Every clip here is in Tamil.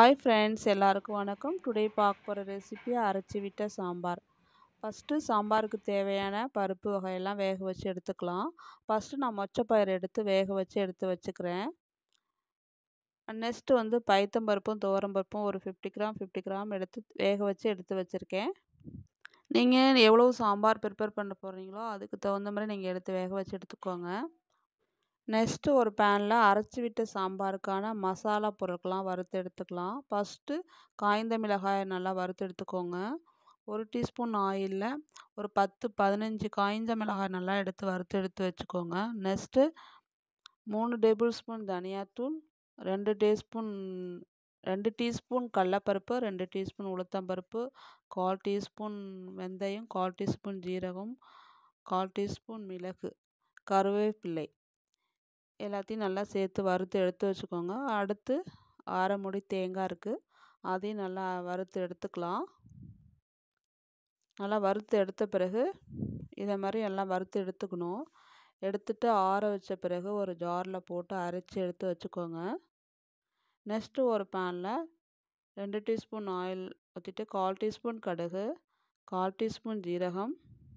ஹாய் ஃப்ரெண்ட்ஸ், எல்லாருக்கும் வணக்கம். டுடே பார்க்க போகிற ரெசிபி அரைச்சி விட்ட சாம்பார். ஃபஸ்ட்டு சாம்பாருக்கு தேவையான பருப்பு வகையெல்லாம் வேக வச்சு எடுத்துக்கலாம். ஃபஸ்ட்டு நான் மொச்சப்பயிறு எடுத்து வேக வச்சு எடுத்து வச்சுக்கிறேன். நெக்ஸ்ட்டு வந்து பைத்தம்பருப்பும் துவரம்பருப்பும் ஒரு 50 கிராம் எடுத்து வேக வச்சு எடுத்து வச்சுருக்கேன். நீங்கள் எவ்வளோ சாம்பார் ப்ரிப்பேர் பண்ண போகிறீங்களோ அதுக்கு தகுந்த மாதிரி நீங்கள் எடுத்து வேக வச்சு எடுத்துக்கோங்க. நெக்ஸ்ட்டு ஒரு பேனில் அரைச்சி விட்ட சாம்பாருக்கான மசாலா பொருட்கள்லாம் வறுத்து எடுத்துக்கலாம். ஃபஸ்ட்டு காய்ந்த மிளகாயை நல்லா வறுத்து எடுத்துக்கோங்க. 1 டீஸ்பூன் ஆயிலில் ஒரு 10-15 காய்ந்த மிளகாய் நல்லா வறுத்து வச்சுக்கோங்க. நெக்ஸ்ட்டு 3 டேபிள் ஸ்பூன் தனியாத்தூள், 2 டீஸ்பூன் கடலப்பருப்பு, 2 டீஸ்பூன் உளுத்தம்பருப்பு, 1/4 டீஸ்பூன் வெந்தயம், 1/4 டீஸ்பூன் ஜீரகம், 1/4 டீஸ்பூன் மிளகு, கருவேப்பிலை எல்லாத்தையும் நல்லா சேர்த்து வறுத்து எடுத்து வச்சுக்கோங்க. அடுத்து 1/2 மூடி தேங்காய் இருக்குது, அதையும் நல்லா வறுத்து எடுத்துக்கலாம். நல்லா வறுத்து எடுத்த பிறகு இதை மாதிரி எல்லாம் வறுத்து எடுத்துக்கணும். எடுத்துட்டு ஆற வச்ச பிறகு ஒரு ஜாரில் போட்டு அரைச்சி எடுத்து வச்சுக்கோங்க. நெக்ஸ்ட்டு ஒரு பேனில் 2 டீஸ்பூன் ஆயில் ஊற்றிட்டு 1/4 டீஸ்பூன் கடுகு, 1/4 டீஸ்பூன் ஜீரகம்,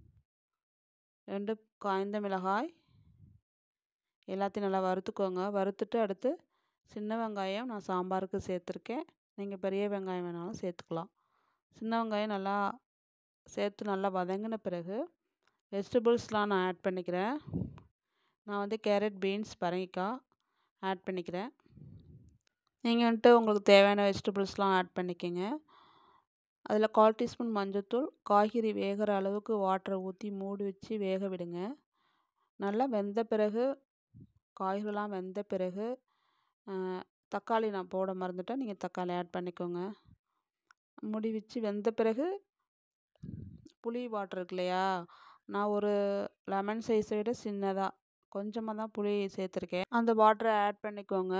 2 காய்ந்த மிளகாய் எல்லாத்தையும் நல்லா வறுத்துக்கோங்க. வறுத்துட்டு அடுத்து சின்ன வெங்காயம் நான் சாம்பாருக்கு சேர்த்துருக்கேன். நீங்கள் பெரிய வெங்காயம் வேணாலும் சேர்த்துக்கலாம். சின்ன வெங்காயம் நல்லா சேர்த்து நல்லா வதங்கின பிறகு வெஜிடபிள்ஸ்லாம் நான் ஆட் பண்ணிக்கிறேன். நான் வந்து கேரட், பீன்ஸ், பரங்கிக்காய் ஆட் பண்ணிக்கிறேன். நீங்கள் வந்துட்டு உங்களுக்கு தேவையான வெஜிடபிள்ஸ்லாம் ஆட் பண்ணிக்கோங்க. அதில் 1/4 டீஸ்பூன் மஞ்சள்தூள், காய்கறி வேகிற அளவுக்கு வாட்டரை ஊற்றி மூடி வச்சு வேக விடுங்க. நல்லா வெந்த பிறகு காய்கறிலாம் வெந்த பிறகு தக்காளி நான் போட மறந்துட்டேன், நீங்கள் தக்காளி ஆட் பண்ணிக்கோங்க. மூடி வச்சு வெந்த பிறகு புளி வாட்டர் இருக்கு இல்லையா, நான் ஒரு லெமன் சைஸை விட சின்னதாக கொஞ்சமாக தான் புளி சேர்த்துருக்கேன். அந்த வாட்டரை ஆட் பண்ணிக்கோங்க.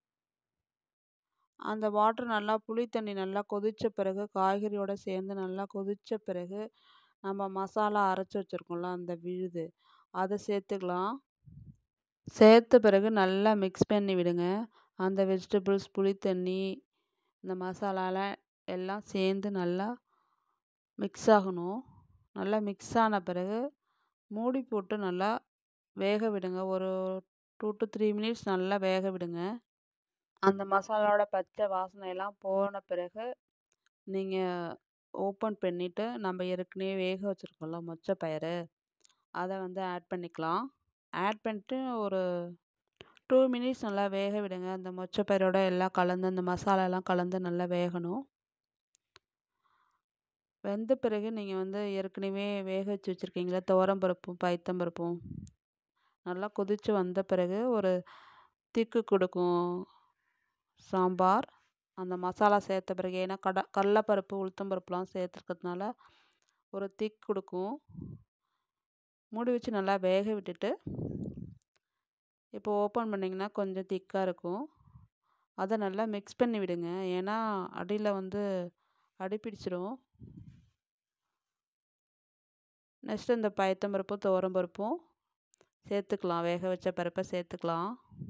அந்த வாட்டர் நல்லா புளி தண்ணி நல்லா கொதித்த பிறகு காய்கறியோடு சேர்ந்து நல்லா கொதித்த பிறகு நம்ம மசாலா அரைச்சி வச்சுருக்கோம்ல அந்த விழுது அதை சேர்த்துக்கலாம். சேர்த்த பிறகு நல்லா மிக்ஸ் பண்ணி விடுங்க. அந்த வெஜிடபிள்ஸ், புளி தண்ணி, இந்த மசாலாலாம் எல்லாம் சேர்ந்து நல்லா மிக்ஸ் ஆகணும். நல்லா மிக்ஸ் ஆன பிறகு மூடி போட்டு நல்லா வேக விடுங்க. ஒரு 2 to 3 மினிட்ஸ் நல்லா வேக விடுங்க. அந்த மசாலாவோட பச்சை வாசனையெல்லாம் போன பிறகு நீங்கள் ஓப்பன் பண்ணிவிட்டு நம்ம ஏற்கனவே வேக வச்சுருக்கோம்ல மொச்சப்பயிறு, அதை வந்து ஆட் பண்ணிக்கலாம். ஆட் பண்ணிட்டு ஒரு 2 மினிட்ஸ் நல்லா வேக விடுங்க. அந்த மொச்சப்பயிரோட எல்லாம் கலந்து அந்த மசாலாலாம் கலந்து நல்லா வேகணும். வெந்த பிறகு நீங்கள் வந்து ஏற்கனவே வேக வச்சு வச்சுருக்கீங்களா துவரம்பருப்பும் பைத்தம்பருப்பும் நல்லா கொதித்து வந்த பிறகு ஒரு திக்கு கொடுக்கும் சாம்பார். அந்த மசாலா சேர்த்த பிறகு ஏன்னா கடலைப்பருப்பு உளுத்தம்பருப்புலாம் சேர்த்துருக்கிறதுனால ஒரு திக் கொடுக்கும். மூடி வச்சு நல்லா வேக விட்டுட்டு இப்போ ஓப்பன் பண்ணிங்கன்னா கொஞ்சம் திக்காக இருக்கும். அதை நல்லா மிக்ஸ் பண்ணி விடுங்க. ஏன்னா அடியில் வந்து அடி பிடிச்சிரும். நெக்ஸ்ட்டு இந்த பைத்தம்பருப்பும் துவரம்பருப்பும் சேர்த்துக்கலாம். வேக வச்ச பருப்பை சேர்த்துக்கலாம்.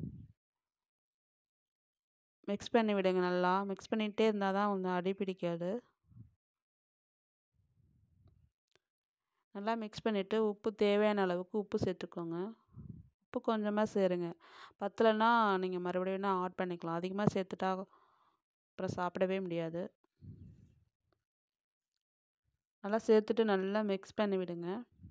மிக்ஸ் பண்ணி விடுங்க. நல்லா மிக்ஸ் பண்ணிகிட்டே இருந்தால் தான் கொஞ்சம் அடி பிடிக்காது. நல்லா மிக்ஸ் பண்ணிவிட்டு உப்பு தேவையான அளவுக்கு உப்பு சேர்த்துக்கோங்க. உப்பு கொஞ்சமாக சேருங்க. பத்தலைன்னா நீங்கள் மறுபடியும் வேணால் ஆட் பண்ணிக்கலாம். அதிகமாக சேர்த்துட்டா அப்புறம் சாப்பிடவே முடியாது. நல்லா சேர்த்துட்டு நல்லா மிக்ஸ் பண்ணி விடுங்க.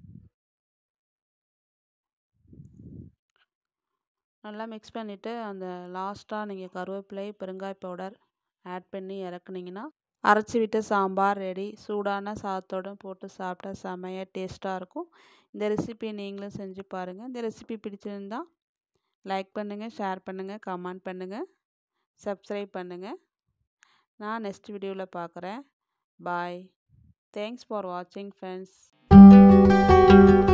நல்லா மிக்ஸ் பண்ணிவிட்டு அந்த லாஸ்ட்டாக நீங்கள் கருவேப்பிலை, பெருங்காய பவுடர் ஆட் பண்ணி இறக்குனீங்கன்னா அரைச்சி விட்ட சாம்பார் ரெடி. சூடான சாதத்தோடு போட்டு சாப்பிட்டா செமையாக டேஸ்ட்டாக இருக்கும். இந்த ரெசிபி நீங்களும் செஞ்சு பாருங்கள். இந்த ரெசிபி பிடிச்சிருந்தா லைக் பண்ணுங்கள், ஷேர் பண்ணுங்கள், கமெண்ட் பண்ணுங்கள், சப்ஸ்கிரைப் பண்ணுங்கள். நான் நெக்ஸ்ட் வீடியோவில் பார்க்குறேன். பாய். தேங்க்ஸ் ஃபார் வாட்சிங் ஃப்ரெண்ட்ஸ்.